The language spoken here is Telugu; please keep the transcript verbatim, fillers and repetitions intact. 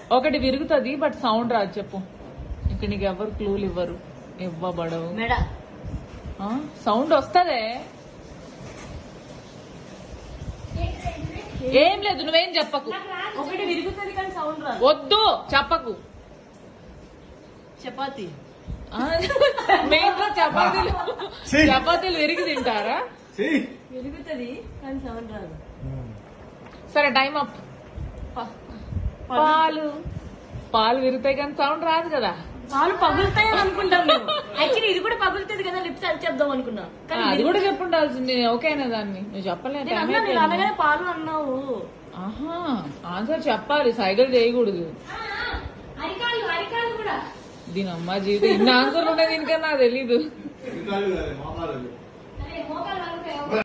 ఒకటి విరుగుతుంది బట్ సౌండ్ రాదు. చెప్పు. ఇక్కడ నీకు ఎవరు క్లూలు ఇవ్వరు, ఇవ్వబడవు. సౌండ్ వస్తదే. ఏం లేదు, నువ్వేం చెప్పకు. ఒకటి విరుగుతుంది కానీ సౌండ్ రాదు. వద్దు చెప్పకు. చపాతి. మీ ఇంట్లో చపాతీలు చపాతీలు విరిగి తింటారా? విరుగుతుంది కానీ సౌండ్ రాదు. సరే టైం అప్. పాలు పాలు విరుగుతాయి కానీ సౌండ్ రాదు కదా. పాలు పగులుతాయని అనుకుంటాం. యాక్చువల్లీ ఇది కూడా పగులుతుంది కదా, లిప్స్ అని చెప్దాం అనుకున్నా. అది కూడా చెప్పుండాల్సింది. ఓకేనా దాన్ని నువ్వు చెప్పలేదు. అలాగే పాలు అన్నావు. ఆహా, ఆన్సర్ చెప్పాలి, సైకిల్ చేయకూడదు. దీని అమ్మ జీవితం ఇన్ని ఆన్సర్లు ఉన్నాయి దీనికన్నా నాకు తెలీదు.